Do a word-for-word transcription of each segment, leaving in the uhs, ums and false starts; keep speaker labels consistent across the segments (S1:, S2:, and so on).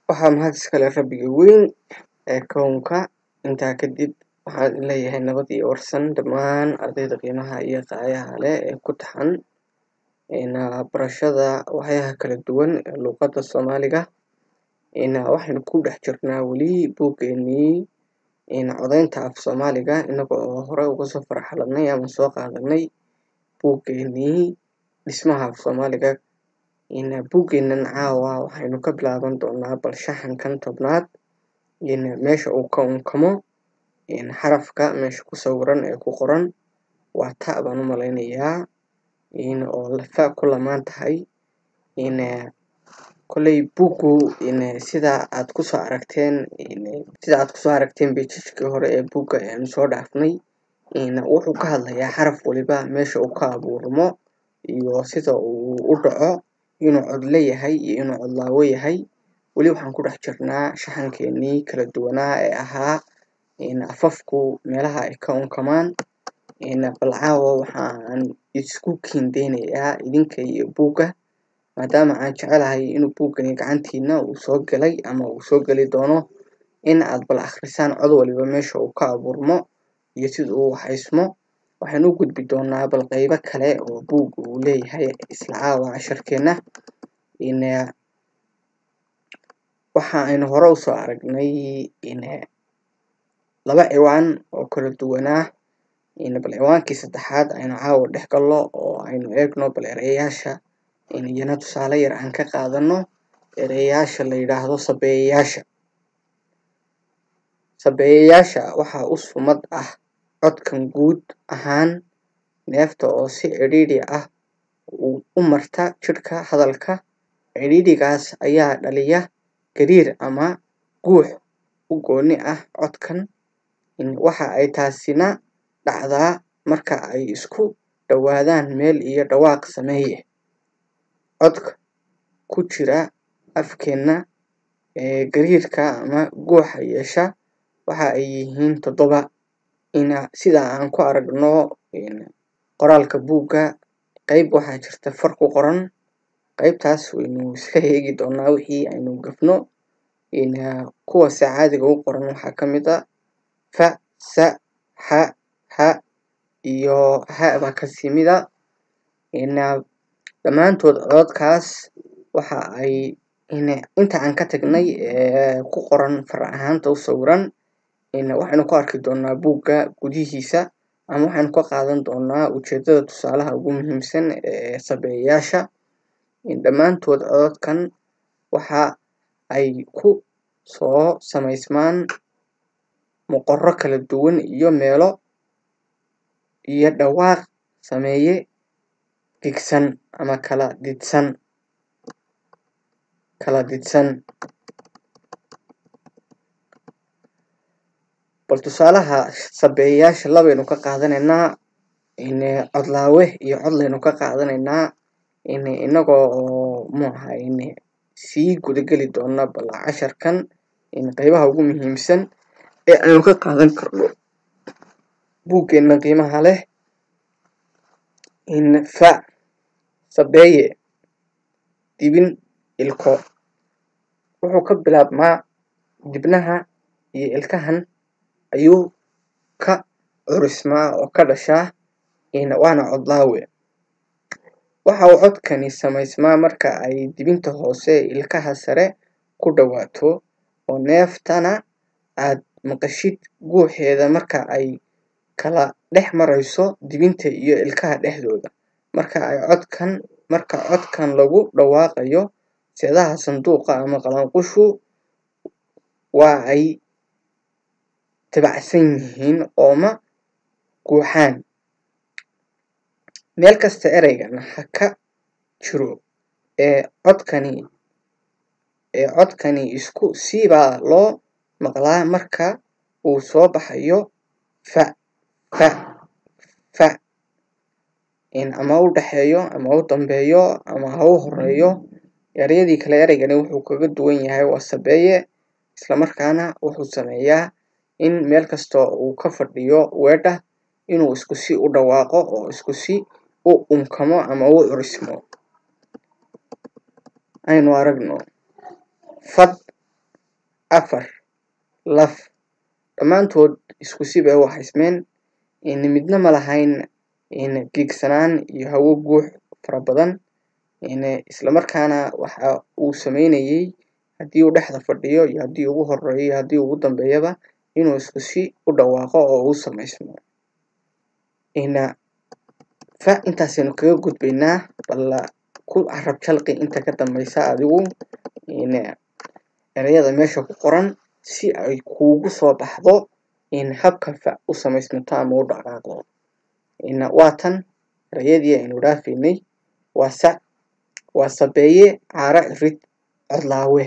S1: waxaa mahad iskale Rabbiga weyn ee kownka. Intaa kadib waxaan leeyahay nabad iyo warsan dhammaan ardayda qiimaha iyo qaayaha leh ee ku taxan barashada waxyaha kala duwan ee luqadda Soomaaliga. Waxaynu ku dhex jirnaa weli buuggeenii codeynta af Soomaaliga inaga oo hore uga soo farxalanay ama soo qaadanay buuggeenii dhismaha af Soomaaliga. Buuggeenan caawa waxaynu ka bilaaban doonaa bal shaxankan tobnaad meesha uu ka unkamo xarafka meesha ku sawiran ee ku qoran waa ta baan u malaynayaa oo fa ku lamaan tahay. Kolley buuggu sida aad ku soo aragteen sida aad ku soo aragteen page-kii hore ee buugga aynu soo dhaafnay wuxuu ka hadlayaa xaraf waliba meesha uu ka abuurmo iyo sida uu u dhaco, inuu cod leeyahay iyo inuu cod laawo yahay. Weli waxaan ku dhex jirnaa shaxankeenii kala duwanaa ee ahaa afafku meelaha ay ka unkamaan. Bal caawa waxaan isku kiindeynayaa idinka iyo buugga, maadaama aan jecelahay inuu buuggani gacantiina uu soo galay ama uu soo gali doono, in aad bal akhrisaan cod waliba meesha uu ka abuurmo iyo sida uu u haysmo. Waxaan u gudbi doonaa bal qaybo kale oo buuggu uu leeyahay isla caawa casharkeena. Waxa aynu hore u soo aragnay laba ciwaan oo kala duwanaa. Bal ciwaankii saddexaad aynu caawa dhex galno oo aynu eegno bal ereyaasha iyana tusaale yar aan ka qaadano ereyaasha la yidhaahdo sabeeyayaasha. Sabeeyayaasha waxaa u sumad ah codkan guud ahaan neefta oo si cidhiidhi ah u marta jidhka hadalka. Cidhiidhigaas ayaa dhaliya gariir ama guux u gooni ah codkan. Waxa ay taasina dhacdaa marka ay isku dhowaadaan meel iyo dhawaaq sameeye. Codka ku jira afkeena ee gariirka ama guuxa yeesha waxa ay yihiin toddoba. Sida aan ku aragno qoraalka buugga, qayb waxaa jirta far ku qoran. Qaybtaas waynu iska eegi doonaa wixii aynu gafno. Kuwa si caadiga u qoran waxaa ka mid ah fa, sa, xa, ha iyo ha baa ka sii mid ah. Dhammaantood codadkaas waxa ay inta aan ka tagnay ee ku qoran far ahaanta u sawiran waxaynu ku arki doonaa buugga gudihiisa ama waxaynu ka qaadan doonaa ujeedada tusaalaha ugu muhiimsan ee sabeeyayaasha. Dhammaantood codadkan waxa ay ku soo samaysmaan moqorro kala duwan iyo meelo iyo dhawaaq sameeye digsan ama kala didsan kala didsan. Bal tusaalaha sabeeyayaasha labaynu ka qaadanaynaa cod laawe iyo cod laynu ka qaadanaynaa inagoo oo muxuu sii guda geli doona bal casharkan qaybaha ugu muhiimsan ee aynu ka qaadan karno buuggeena qiimaha leh. Fa sabeeye dibin ilko wuxuu ka bilaabmaa dibnaha iyo ilkahan ayuu ka curismaa oo ka dhashaa waana cod laawe. Waxa uu codkani samaysmaa marka ay dibinta hoose ilkaha sare ku dhawaato oo neeftana aad maqashid guuxeeda marka ay kala dhex marayso dibinta iyo ilkaha dhexdooda. Marka ay codkan marka codkan lagu dhawaaqayo seedaha sanduuqa ama qalanqushu waa ay tabacsan yihiin oo ma guuxaan. Meel kasta ereygan ha ka jiro ee codkani ee codkani isku si baa loo maqlaa marka uu soo baxayo fa fa fa ama u dhaxeeyo ama u dambeeyo ama ha u horeeyo. Ereyadii kale ereygani wuxuu kaga duwan yahay waa sabeeye isla markaana wuxuu sameeyaa in meel kasta uu ka fadhiyo weedha inuu isku si u dhawaaqo oo isku si u unkamo ama u curismo. Aynu aragno fad afar laf dhammaantood isku si bay u waxaysmeen midna ma lahayn giigsanaan iyo hawo guux fara badan isla markaana waxa uu sameynayay haddii uu dhexda fadhiyo iyo haddii ugu horeeyo iyo haddii ugu dambeeyaba inuu isku si u dhawaaqo oo uu samaysmo fa intaasaynu kaga gudbaynaa bal ku carab jalqi inta ka dambeysa adigu erayada meesha ku qoran si ay kuugu soo baxdo habka fa u samaysmato ama u dhaqaaqdo waa tan erayadii aynu dhaafaynay waa sac waa sabeeye caara irid codlaawe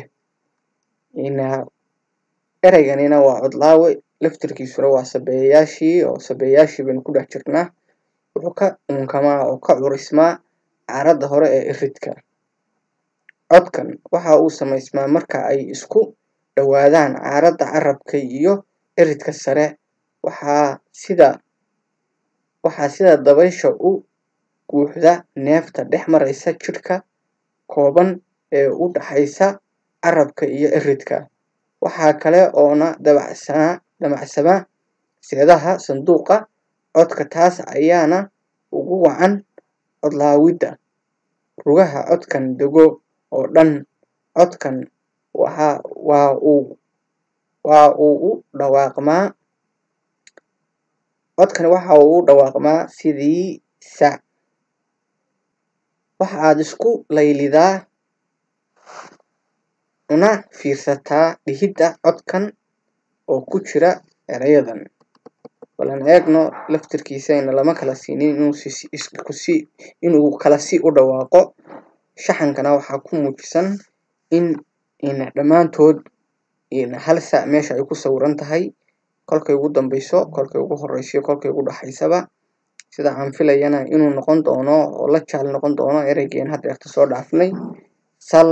S1: erayganina waa codlaawe laftirkiisuna waa sabeeyayaashii oo sabeeyayaashii baynu ku dhex jirnaa wuxuu ka unkamaa oo ka curismaa caarada hore ee iridka codkan waxa uu samaysmaa marka ay isku dhawaadaan caarada carabka iyo iridka sare waxaa sida waxaa sida dabaysha u guuxda neefta dhex maraysa jidhka kooban ee u dhaxaysa carabka iyo iridka waxaa kale oona dabacsanaa damacsama seedaha sanduuqa codka taas ayaana ugu wacan codlaawidda rugaha codkan dego oo dhan codkan waxa waa uu waa uu u dhawaaqmaa codkan waxa uu u dhawaaqmaa sidii sac waxa aad isku laylidaa una fiirsataa dhihidda codkan oo ku jira erayadan balan eegno laftirkiisayna lama kala siinin inuu si isku si inuu kala si u dhawaaqo shaxankana waxaa ku muujisan in in dhammaantood hal sac meesha ay ku sawiran tahay kolkay ugu dambeyso kolkay ugu horeyso kolkay ugu dhaxaysaba sida aan filayana inuu noqon doono oo la jaal noqon doono eraygeen hadda eerta soo dhaafnay sal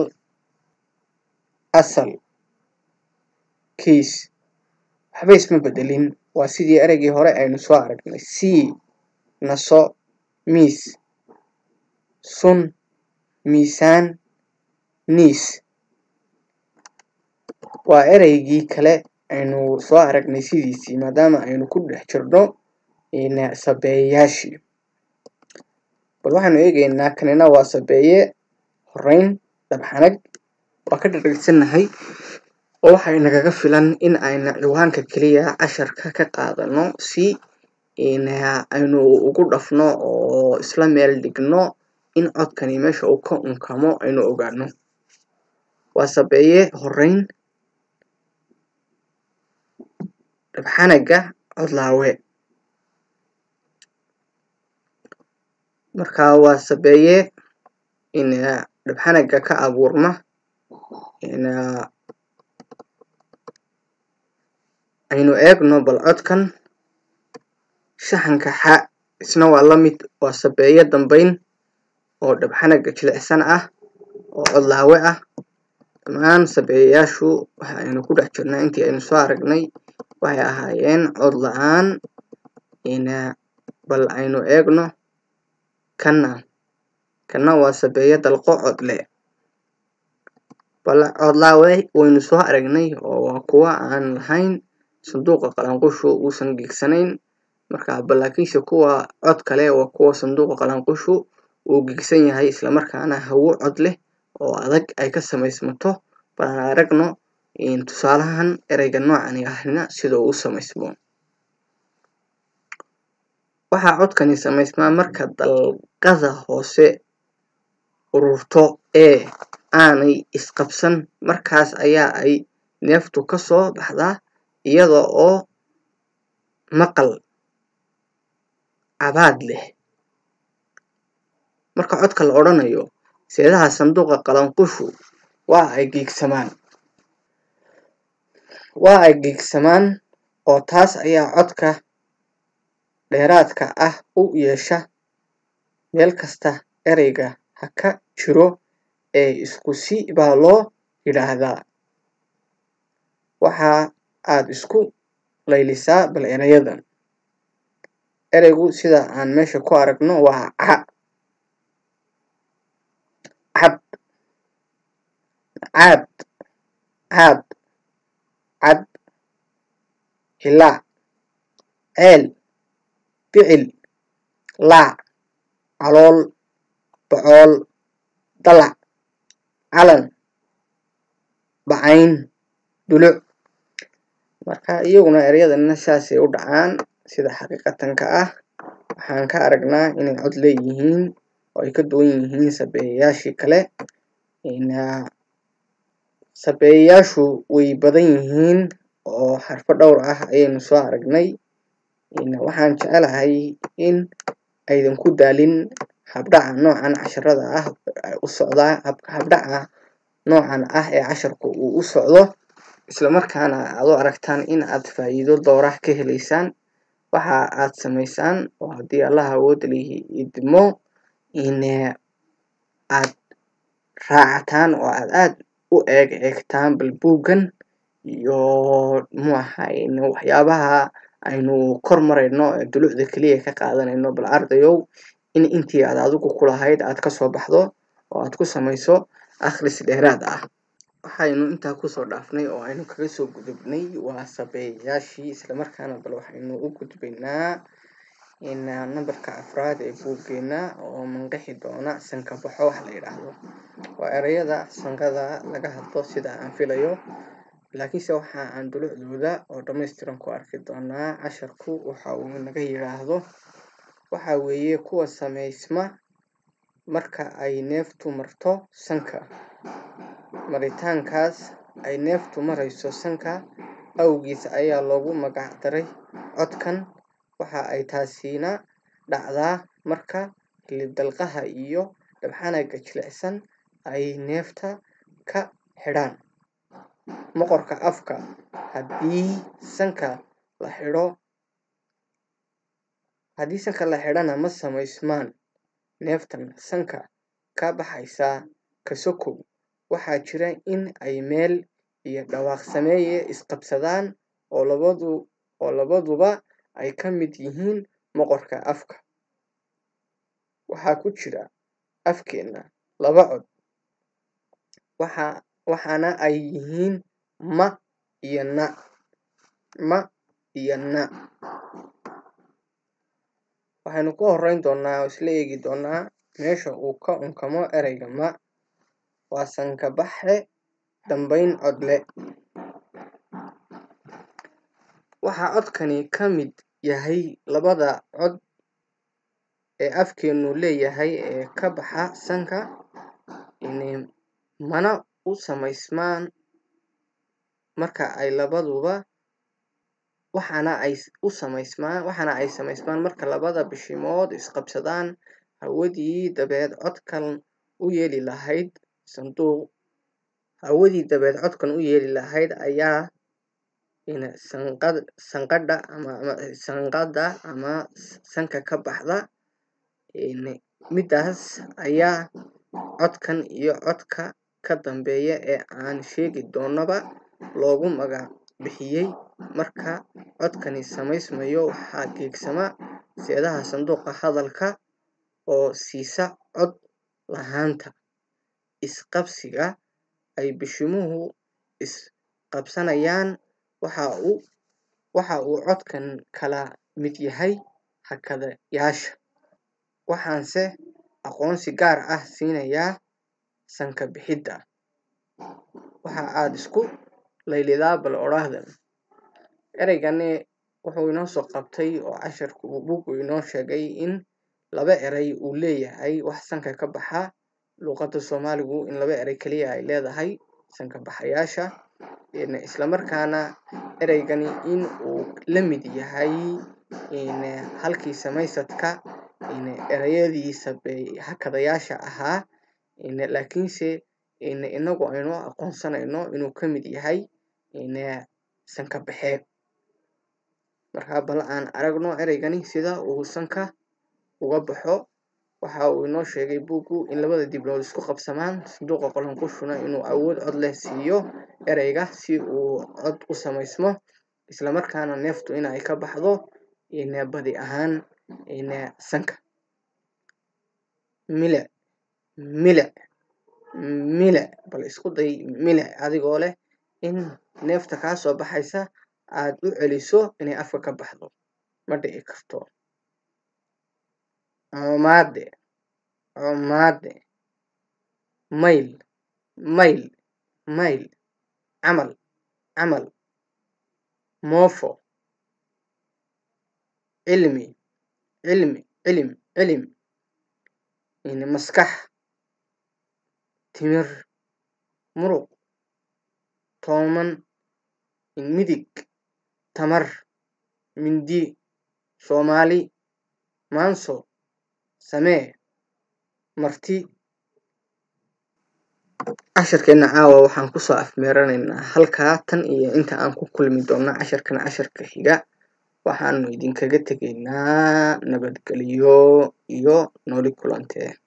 S1: asal kiis waxba isma bedelin waa sidii eraygii hore aynu soo aragnay sii naso miis sun miisaan niis waa eraygii kale aynu soo aragnay sidiisii maadaama aynu ku dhex jirno sabeeyayaashii bal waxaanu eegaynaa kanina waa sabeeye horeyn dabxanag waa ka dhadhagsanahay oo waxay nagaga filan in ayna ciwaanka keliya casharka ka qaadano si aynu ugu dhafno oo isla meel dhigno in codkani meesha uu ka unkamo aynu ogaano waa sabeeye horeyn dabxanaga codlaawe marka waa sabeeye in dabxanaga ka abuurma in aynu eegno bal codkan shaxanka xa isna waa la mid waa sabeeye dambeyn oo dabxanaga jilicsan ah oo codlaawe ah dhammaan sabeeyayaashu waxa aynu ku dhex jirnaa intii aynu soo aragnay waxay ahaayeen cod la-aan in bal aynu eegno kana kana waa sabeeye dalqo cod leh bal codlaawe waynu soo aragnay oo waa kuwa aan lahayn sanduuqa qalanqushu uusan giigsanayn marka bal laakiinse kuwa cod kale waa kuwa sanduuqa qalanqushu uu giigsan yahay isla markaana hawo cod leh oo adag ay ka samaysmato bal aan aragno tusaalahan erayga noocan ahna sida uu u samaysmo waxaa codkani samaysmaa marka dalqada hoose ururto ee aanay isqabsan markaas ayaa ay neeftu ka soo baxdaa iyada oo maqal cabaad leh marka codka la odhanayo seedaha sanduuqa qalanqushu waa ay giigsamaan waa ay giigsamaan oo taas ayaa codka dheeraadka ah u yeesha meel kasta erayga ha ka jiro ee isku si baa loo yidhaahdaa waxa aad isku laylisaa bal erayadan eraygu sida aan meesha ku aragno waa ca cad caad caad hilaac, ceel, bicil, laac, calool, bocool, dalac, calan, bacayn, duluc. marka iyaguna ereyadana saasay u dhacaan sida xaqiiqatanka ah. waxaan ka aragnaa inay cod leeyihiin oo ay ka duwan yihiin sabeeyayaashii kale. sabeeyayaashu way badan yihiin oo xarfo dhowr ah ayaynu soo aragnay. waxaan jecelahay in aydan ku daalin habdhaca noocan casharada ah u socdaa habdhaca noocan ah ee casharku uu u socdo, isla markaana aad u aragtaan in aad faa'iido door ah ka helaysaan. waxa aad samaysaan oo haddii Allah awood lihi idmo in aad raacataan oo aad aad u eeg eegtaan bal buuggan iyo muxuu ahaay waxyaabaha aynu kor marayno ee dulucda keliya ka qaadanayno. bal ardayow in intii aad adigu ku lahayd aad ka soo baxdo oo aad ku samayso akhris dheeraad ah. waxaynu intaa kusoo dhaafnay oo aynu kaga soo gudubnay waa sabeeyayaashii. isla markaana bal waxaynu u gudbaynaa in nambarka afraad ee buuggeena oo manqixi doona sanka baxo wax la yidhaahdo. waa ereyada sanqada laga hadlo sida aan filayo, laakiinse waxa aan dulucdooda oo dhammaystiran ku arki doonaa casharku waxa uu naga yidhaahdo. waxa weeye kuwa samaysma marka ay neeftu marto sanka. maritaankaas ay neeftu marayso sanka awgiis ayaa loogu magac daray codkan. waxa ay taasina dhacdaa marka hilib dalqaha iyo dhabxanaga jilicsan ay neefta ka xidhaan maqaarka afka. haddii sanka la xidho haddii sanka la xidhana ma samaysmaan neeftan sanka ka baxaysa ka sokow. waxaa jira in ay meel iyo dhawaaq sameeye isqabsadaan oo labadu oo labaduba ay ka mid yihiin maqaarka afka. waxaa ku jira afkeena laba cod waxa waxaana ay yihiin ma iyo na. ma iyo na waxaynu ku horeyn doonaa oo isla eegi doonaa meesha uu ka unkamo ereyga ma. waa sanka baxe dambayn cod leh. waxa codkani ka mid yahay labada cod ee afkeenu leeyahay ee ka baxa sanka, mana u samaysmaan marka ay labaduba waxaana ay u samaysmaan waxaana ay samaysmaan marka labada bishimood isqabsadaan. hawadii dabeed codkan u yeeli lahayd sanduuq hawadii dabeed codkan u yeeli lahayd ayaa ina sanqad sanqadha ama sanqadha ama sanka ka baxda. midaas ayaa codkan iyo codka ka dambeeya ee aan sheegi doonaba loogu magac bixiyey. marka codkani samaysmayo waxaa geegsama seedaha sanduuqa hadalka oo siisa cod lahaanta. isqabsiga ay bishimuhu isqabsanayaan waxa uu waxa uu codkan kala mid yahay hakadayaasha. waxaanse aqoonsi gaar ah siinayaa sanka bixidda. waxa aad isku laylidaa bal odhaahdan ereygani wuxuu inoo soo qabtay oo casharku buuggu inoo sheegay in laba erey uu leeyahay wax sanka ka baxa. luqadda soomaaligu in laba erey keliya ay leedahay sanka baxayaasha. isla markaana ereygani in uu la mid yahay in halkii samaysadka in ereyadii sabe hakadayaasha ahaa in laakiinse in inagu aynu aqoonsanayno inuu ka mid yahay in sanka baxee. marka bal aan aragno ereygani sida uu sanka uga baxo. waxa uu inoo sheegay buuggu in labada dibnood isku qabsamaan sanduuqa qolanqushuna inuu awood cod leh siiyo ereyga si uu cod u samaysmo, isla markaana neeftu in ay ka baxdo in badi ahaan in sanka. milic milic milic bal isku day milic adigoo leh in neefta kaa soo baxaysa aad u celiso inay afka ka baxdo ma dhici karto. Coomade coomade mayl mayl mayl camal camal moofo cilmi cilmi cilim cilim ini maskax timir muruq tooman midig tamar mindi Soomaali maanso samee marti. Casharkeena caawa waxaan kusoo afmeeranaynaa halkaa tan iyo inta aan ku kulmi doono casharkan casharka xiga waxaanu idinkaga tegaynaa nabadgelyo iyo nooli kulantee.